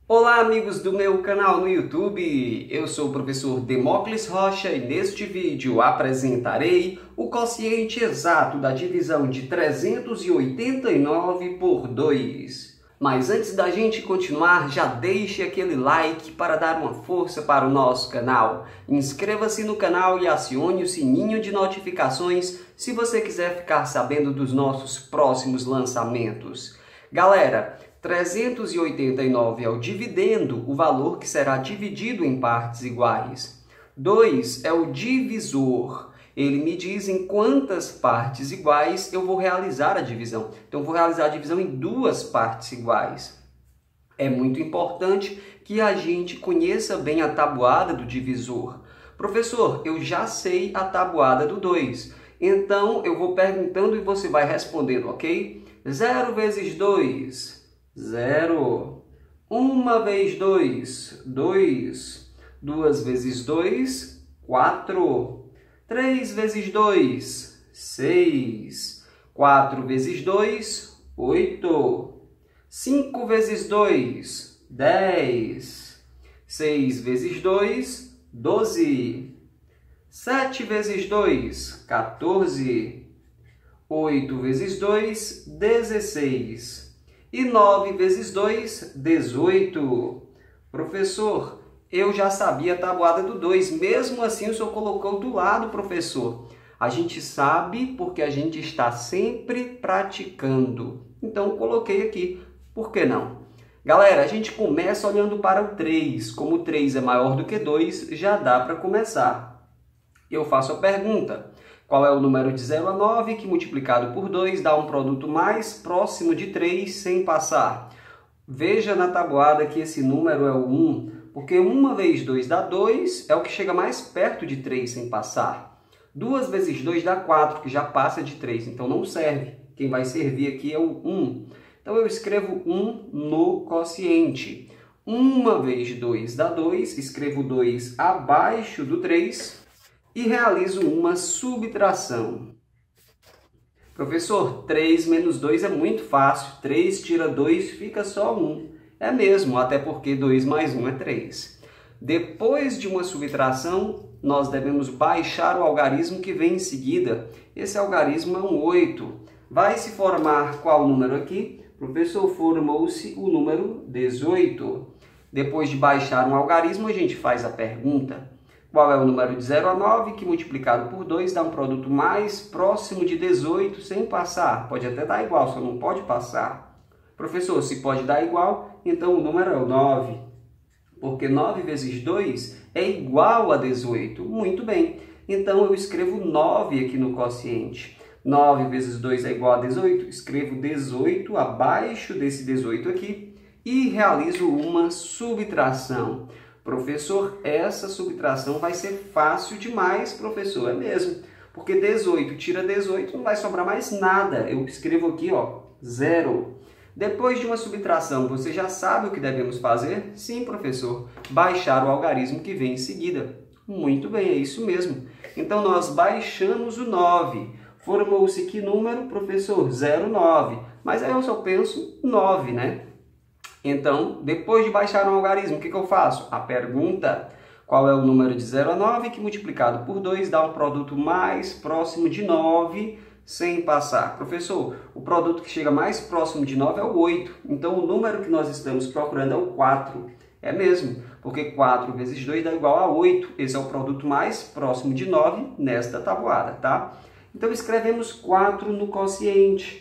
Olá, amigos do meu canal no YouTube, eu sou o professor Demócles Rocha e neste vídeo apresentarei o quociente exato da divisão de 389 por 2. Mas antes da gente continuar, já deixe aquele like para dar uma força para o nosso canal. Inscreva-se no canal e acione o sininho de notificações se você quiser ficar sabendo dos nossos próximos lançamentos. Galera, 389 é o dividendo, o valor que será dividido em partes iguais. 2 é o divisor. Ele me diz em quantas partes iguais eu vou realizar a divisão. Então, eu vou realizar a divisão em duas partes iguais. É muito importante que a gente conheça bem a tabuada do divisor. Professor, eu já sei a tabuada do 2. Então, eu vou perguntando e você vai respondendo, ok? 0 vezes 2. 0. 1 vezes 2, 2. 2 vezes 2, 4. 3 vezes 2, 6. 4 vezes 2, 8. 5 vezes 2, 10. 6 vezes 2, 12. 7 vezes 2, 14. 8 vezes 2, 16. E 9 vezes 2, 18. Professor, eu já sabia a tabuada do 2. Mesmo assim, o senhor colocou do lado, professor. A gente sabe porque a gente está sempre praticando. Então, coloquei aqui. Por que não? Galera, a gente começa olhando para o 3. Como o 3 é maior do que 2, já dá para começar. Eu faço a pergunta. Qual é o número de 0 a 9 que multiplicado por 2 dá um produto mais próximo de 3 sem passar? Veja na tabuada que esse número é o 1, porque 1 vezes 2 dá 2, é o que chega mais perto de 3 sem passar. 2 vezes 2 dá 4, que já passa de 3, então não serve. Quem vai servir aqui é o 1. Então eu escrevo 1 no quociente. 1 vezes 2 dá 2, escrevo 2 abaixo do 3. E realizo uma subtração. Professor, 3 menos 2 é muito fácil. 3 tira 2, fica só 1. É mesmo, até porque 2 mais 1 é 3. Depois de uma subtração, nós devemos baixar o algarismo que vem em seguida. Esse algarismo é um 8. Vai se formar qual número aqui? Professor, formou-se o número 18. Depois de baixar um algarismo, a gente faz a pergunta. Qual é o número de 0 a 9 que multiplicado por 2 dá um produto mais próximo de 18 sem passar? Pode até dar igual, só não pode passar. Professor, se pode dar igual, então o número é o 9. Porque 9 vezes 2 é igual a 18. Muito bem. Então eu escrevo 9 aqui no quociente. 9 vezes 2 é igual a 18. Escrevo 18 abaixo desse 18 aqui e realizo uma subtração. Professor, essa subtração vai ser fácil demais, professor. É mesmo, porque 18 tira 18, não vai sobrar mais nada. Eu escrevo aqui, ó, 0. Depois de uma subtração, você já sabe o que devemos fazer? Sim, professor, baixar o algarismo que vem em seguida. Muito bem, é isso mesmo. Então, nós baixamos o 9. Formou-se que número, professor? 0, 9. Mas aí eu só penso 9, né? Então, depois de baixar um algarismo, o que eu faço? A pergunta, qual é o número de 0 a 9 que multiplicado por 2 dá um produto mais próximo de 9 sem passar? Professor, o produto que chega mais próximo de 9 é o 8. Então, o número que nós estamos procurando é o 4. É mesmo, porque 4 vezes 2 dá igual a 8. Esse é o produto mais próximo de 9 nesta tabuada, tá? Então, escrevemos 4 no quociente.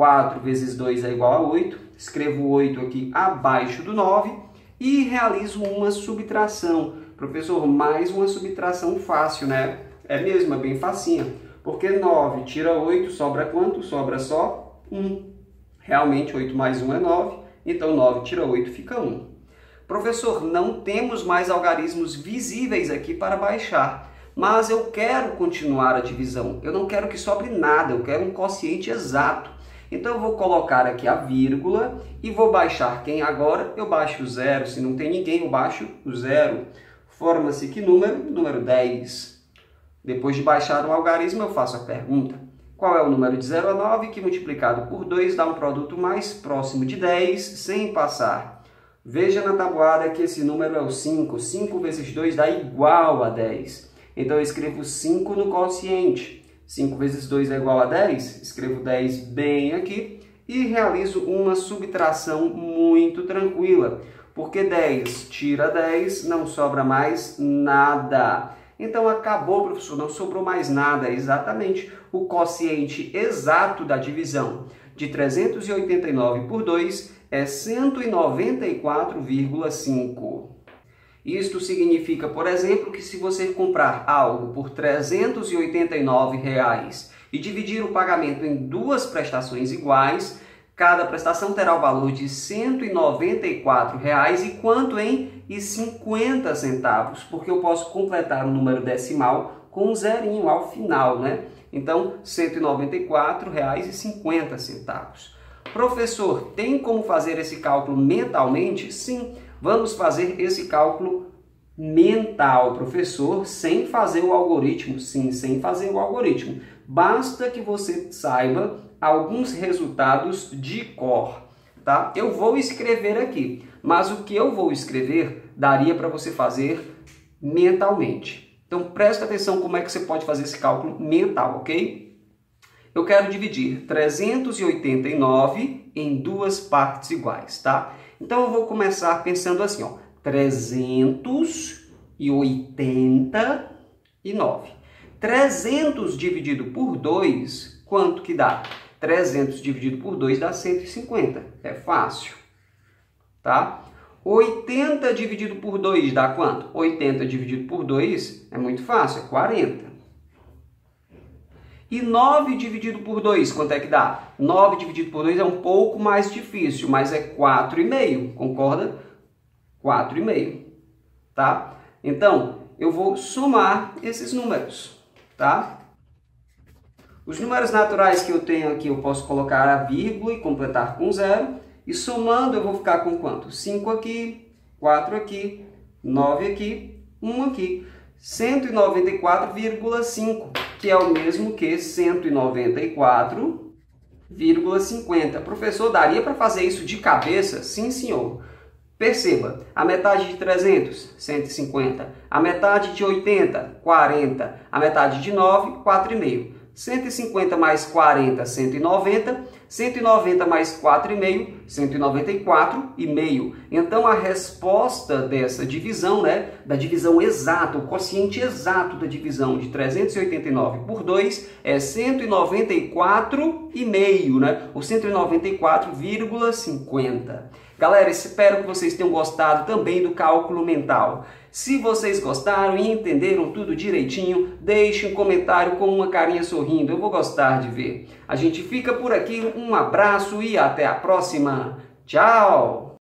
4 vezes 2 é igual a 8, escrevo 8 aqui abaixo do 9 e realizo uma subtração. Professor, mais uma subtração fácil, né? É mesmo, é bem facinha. Porque 9 tira 8, sobra quanto? Sobra só 1. Realmente, 8 mais 1 é 9, então 9 tira 8 fica 1. Professor, não temos mais algarismos visíveis aqui para baixar. Mas eu quero continuar a divisão. Eu não quero que sobre nada, eu quero um quociente exato. Então, eu vou colocar aqui a vírgula e vou baixar quem agora? Eu baixo o 0. Se não tem ninguém, eu baixo o 0. Forma-se que número? Número 10. Depois de baixar o algarismo, eu faço a pergunta. Qual é o número de 0 a 9 que multiplicado por 2 dá um produto mais próximo de 10 sem passar? Veja na tabuada que esse número é o 5. 5 vezes 2 dá igual a 10. Então, eu escrevo 5 no quociente. 5 vezes 2 é igual a 10. Escrevo 10 bem aqui e realizo uma subtração muito tranquila. Porque 10 tira 10, não sobra mais nada. Então, acabou, professor, não sobrou mais nada. Exatamente. O quociente exato da divisão de 389 por 2 é 194,5. Isto significa, por exemplo, que se você comprar algo por R$ 389 e dividir o pagamento em duas prestações iguais, cada prestação terá o valor de R$ 194 e quanto em 50 centavos, porque eu posso completar o número decimal com um zerinho ao final, né? Então, R$ 194,50. Professor, tem como fazer esse cálculo mentalmente? Sim, vamos fazer esse cálculo mental, professor, sem fazer o algoritmo. Sim, sem fazer o algoritmo. Basta que você saiba alguns resultados de cor, tá? Eu vou escrever aqui, mas o que eu vou escrever daria para você fazer mentalmente. Então, presta atenção como é que você pode fazer esse cálculo mental, ok? Eu quero dividir 389 em duas partes iguais, tá? Então, eu vou começar pensando assim, ó, 389. 300 dividido por 2, quanto que dá? 300 dividido por 2 dá 150, é fácil, tá? 80 dividido por 2 dá quanto? 80 dividido por 2 é muito fácil, é 40. E 9 dividido por 2, quanto é que dá? 9 dividido por 2 é um pouco mais difícil, mas é 4,5, concorda? 4,5, tá? Então, eu vou somar esses números, tá? Os números naturais que eu tenho aqui, eu posso colocar a vírgula e completar com 0. E somando, eu vou ficar com quanto? 5 aqui, 4 aqui, 9 aqui, 1 aqui. 194,5, que é o mesmo que 194,50. Professor, daria para fazer isso de cabeça? Sim, senhor. Perceba, a metade de 300, 150. A metade de 80, 40. A metade de 9, 4,5. 150 mais 40, 190. 190 mais 4,5, 194,5. Então, a resposta dessa divisão, né, da divisão exata, o quociente exato da divisão de 389 por 2 é 194,5, né, ou 194,50. Galera, espero que vocês tenham gostado também do cálculo mental. Se vocês gostaram e entenderam tudo direitinho, deixe um comentário com uma carinha sorrindo. Eu vou gostar de ver. A gente fica por aqui. Um abraço e até a próxima. Tchau!